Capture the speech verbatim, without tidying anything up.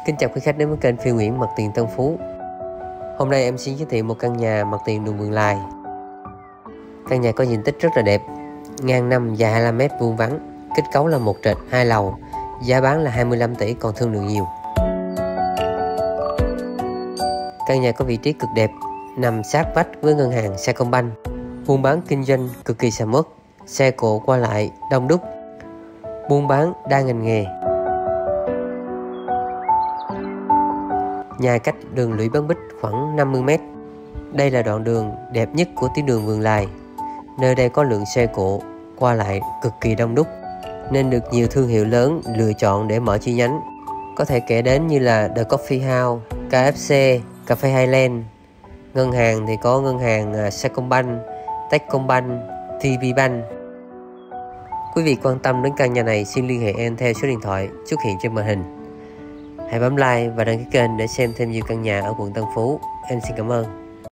Kính chào quý khách đến với kênh Phi Nguyễn Mặt Tiền Tân Phú. Hôm nay em xin giới thiệu một căn nhà mặt tiền đường Vườn Lài. Căn nhà có diện tích rất là đẹp, ngang năm dài hai mươi lăm mét, vuông vắn, kết cấu là một trệt hai lầu, giá bán là hai mươi lăm tỷ, còn thương lượng nhiều. Căn nhà có vị trí cực đẹp, nằm sát vách với ngân hàng Sacombank, buôn bán kinh doanh cực kỳ sầm uất, xe cộ qua lại đông đúc, buôn bán đa ngành nghề. Nhà cách đường Lũy Bán Bích khoảng năm mươi mét. Đây là đoạn đường đẹp nhất của tuyến đường Vườn Lài. Nơi đây có lượng xe cộ qua lại cực kỳ đông đúc, nên được nhiều thương hiệu lớn lựa chọn để mở chi nhánh. Có thể kể đến như là The Coffee House, ca ép xê, Cà phê Highland. Ngân hàng thì có ngân hàng Sacombank, Techcombank, tê vê Bank. Quý vị quan tâm đến căn nhà này xin liên hệ em theo số điện thoại xuất hiện trên màn hình. Hãy bấm like và đăng ký kênh để xem thêm nhiều căn nhà ở quận Tân Phú. Em xin cảm ơn.